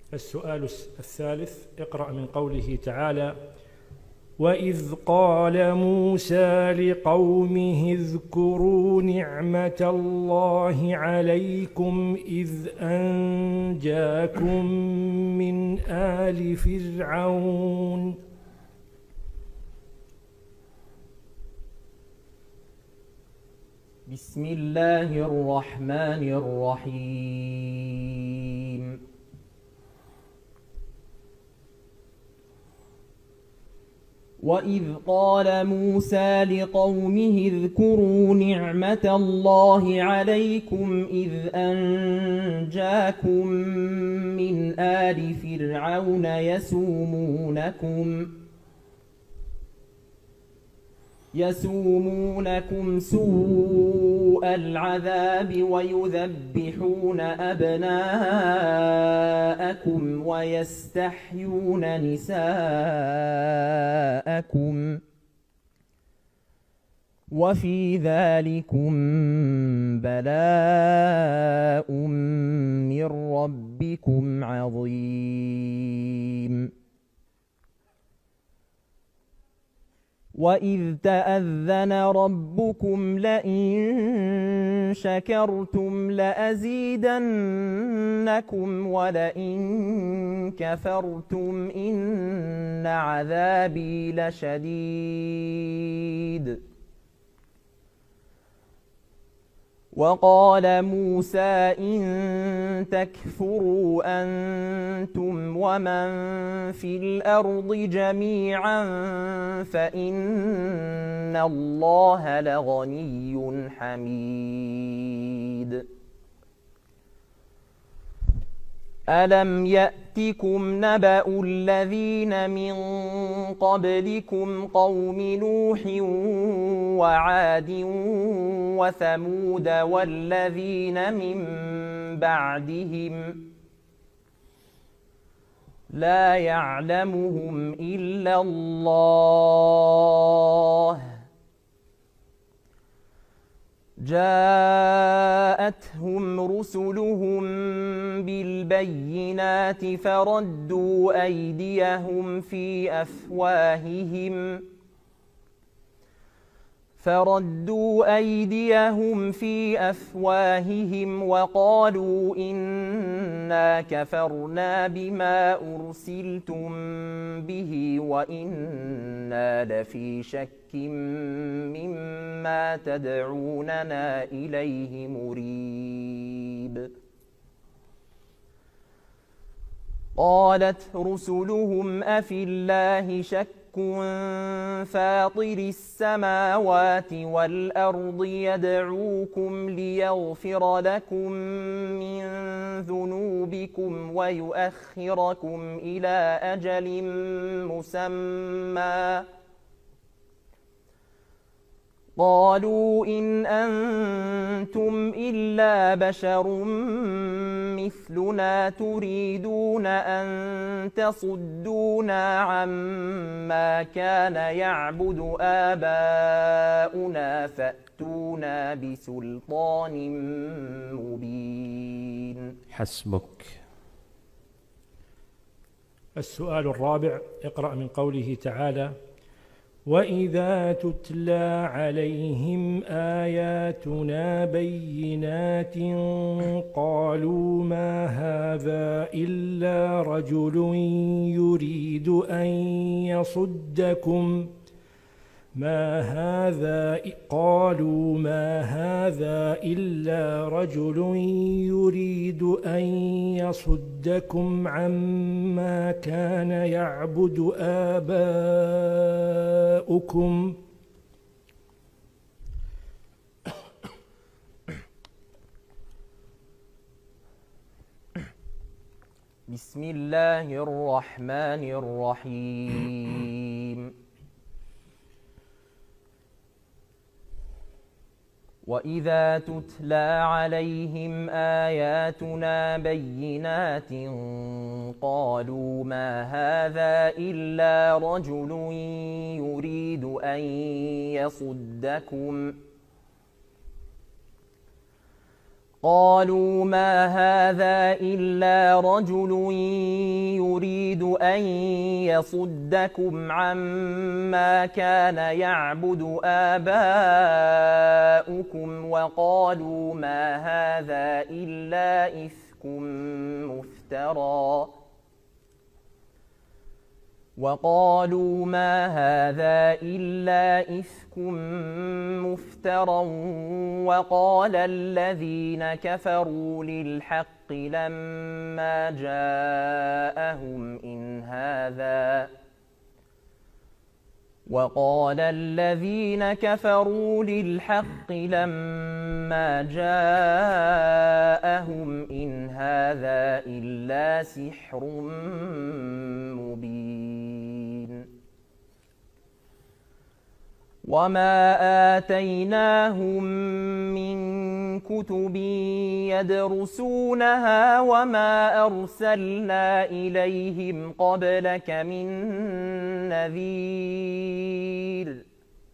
السؤال الثالث، اقرأ من قوله تعالى: وإذ قال موسى لقومه اذكروا نعمة الله عليكم إذ أنجاكم من آل فرعون. بسم الله الرحمن الرحيم. وإذ قال موسى لقومه اذكروا نعمة الله عليكم إذ أنجاكم من آل فرعون يسومونكم سوء العذاب ويذبحون أبناءكم ويستحيون نساءكم وفي ذلكم بلاء من ربكم عظيم. وإذ تأذن ربكم لئن شكرتم لأزيدنكم ولئن كفرتم إن عذابي لشديد. وقال موسى إن تكفروا أنتم ومن في الأرض جميعا فإن الله لغني حميد. ألم يأتكم نبأ الذين من قبلكم قوم نوح وعاد وثمود والذين من بعدهم لا يعلمهم إلا الله جاءتهم رسلهم بالبينات فردوا أيديهم في أفواههم وقالوا إنا كفرنا بما أرسلتم به وإنا لفي شك مما تدعوننا إليه مريب. قالت رسلهم أفي الله شك فاطر السماوات والأرض يدعوكم ليغفر لكم من ذنوبكم ويؤخركم إلى أجل مسمى قالوا إن أنتم إلا بشر مثلنا تريدون أن تصدونا عما كان يعبد آباؤنا فأتونا بسلطان مبين. حسبك. السؤال الرابع، اقرأ من قوله تعالى: وإذا تتلى عليهم آياتنا بينات قالوا ما هذا إلا رجل يريد أن يصدكم عما كان يعبد آباؤكم بسم الله الرحمن الرحيم. وإذا تتلى عليهم آياتنا بينات قالوا ما هذا إلا رجل يريد أن يصدكم قالوا ما هذا إلا رجل يريد أن يصدكم عما كان يعبد آباؤكم وقالوا ما هذا إلا إفك مفترى وقال الذين كفروا للحق لما جاءهم إن هذا إلا سحر مبين وما آتيناهم من كتب يدرسونها وما أرسلنا إليهم قبلك من نذير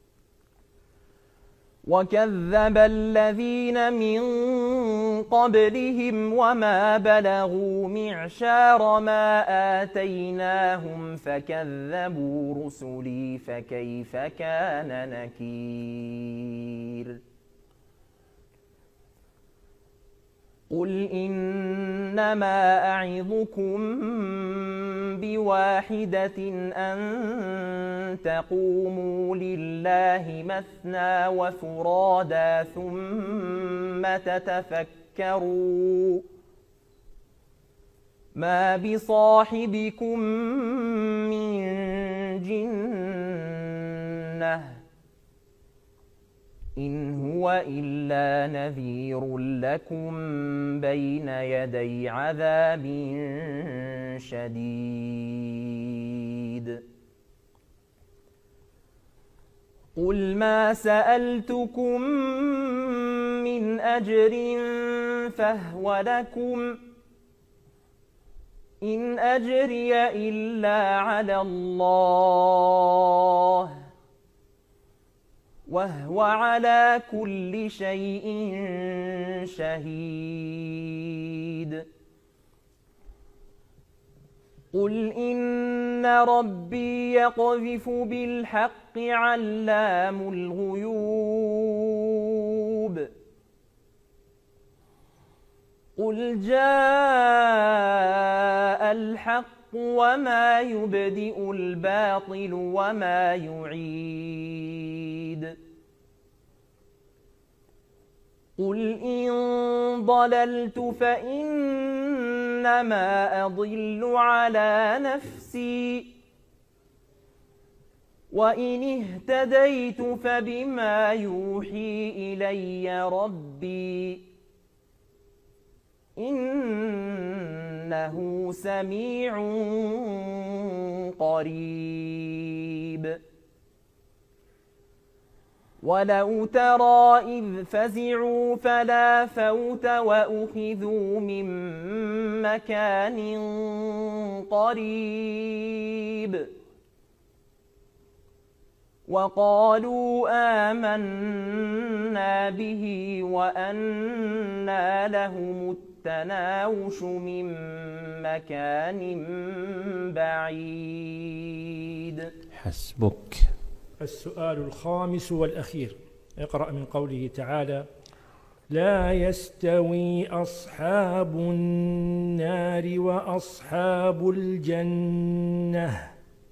وكذب الذين من قبلهم وما بلغوا معشار ما آتيناهم فكذبوا رسلي فكيف كان نكير قل إنما أعظكم بواحدة أن تقوموا لله مثنى وفرادا ثم تتفكروا ما بصاحبكم من جنة إن هو إلا نذير لكم بين يدي عذاب شديد قل ما سألتكم من أجر فهو لكم إن أجري إلا على الله وهو على كل شيء شهيد قل إن ربي يقذف بالحق علام الغيوب قل جاء الحق وما يبدئ الباطل وما يعيد قل إن ضللت فإنما أضل على نفسي وإن اهتديت فبما يوحي إلي ربي إنه سميع قريب ولو ترى إذ فزعوا فلا فوت وأخذوا من مكان قريب وقالوا آمنا به وأنى لهم التناوش من مكان بعيد. حسبك. السؤال الخامس والأخير، اقرأ من قوله تعالى: لا يستوي أصحاب النار وأصحاب الجنة.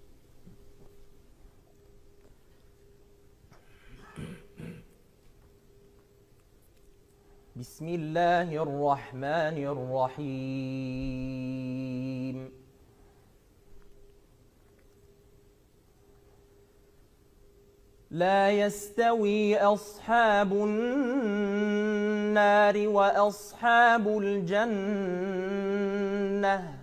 بسم الله الرحمن الرحيم. لا يستوي أصحاب النار وأصحاب الجنة.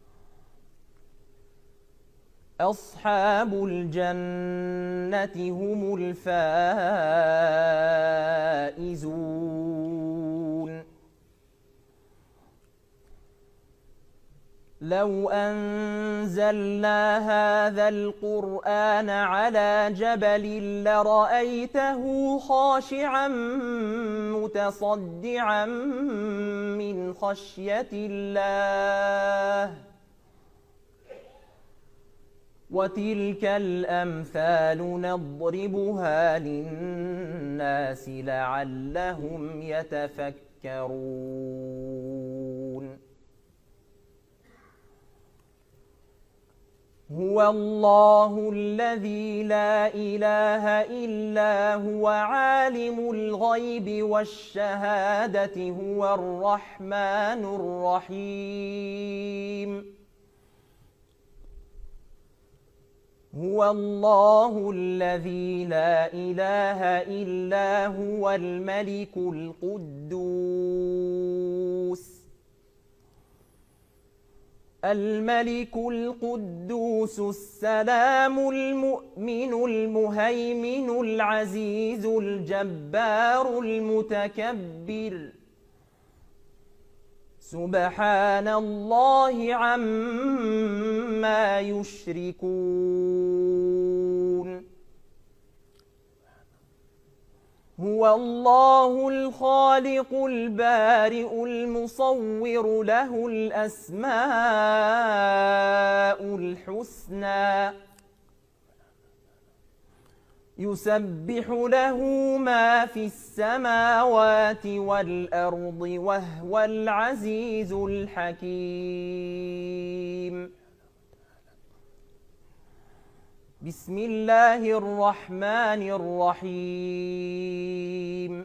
أصحاب الجنة هم الفائزون. لو أنزلنا هذا القرآن على جبل لرأيته خاشعا متصدعا من خشية الله وتلك الأمثال نضربها للناس لعلهم يتفكرون هو الله الذي لا إله إلا هو عالم الغيب والشهادة هو الرحمن الرحيم هو الله الذي لا إله إلا هو الملك القدوس السلام المؤمن المهيمن العزيز الجبار المتكبر سبحان الله عما يشركون هو الله الخالق البارئ المصور له الأسماء الحسنى يسبح له ما في السماوات والأرض وهو العزيز الحكيم بسم الله الرحمن الرحيم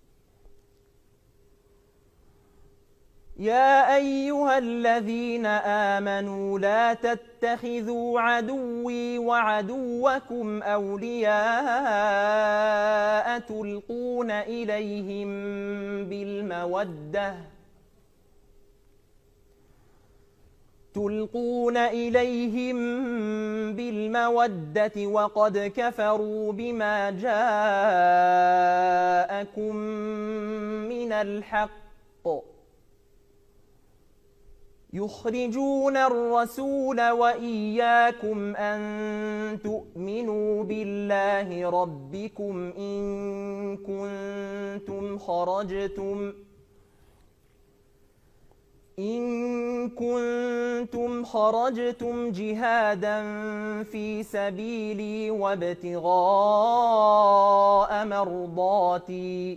يا أيها الذين آمنوا لا تتخذوا عدوي وعدوكم أولياء تلقون إليهم بالمودة وقد كفروا بما جاءكم من الحق يخرجون الرسول وإياكم أن تؤمنوا بالله ربكم إن كنتم خرجتم جهادا في سبيلي وابتغاء مرضاتي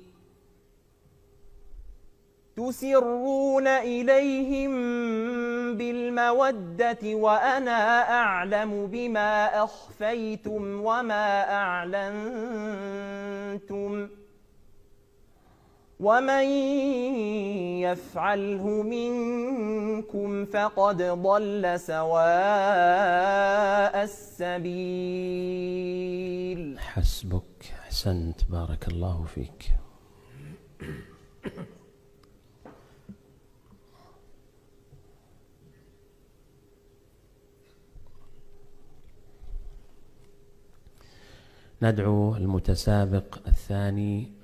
تسرون إليهم بالمودة وأنا أعلم بما أخفيتم وما أعلنتم ومن يفعله منكم فقد ضل سواء السبيل. حسبك، أحسنت، بارك الله فيك. ندعو المتسابق الثاني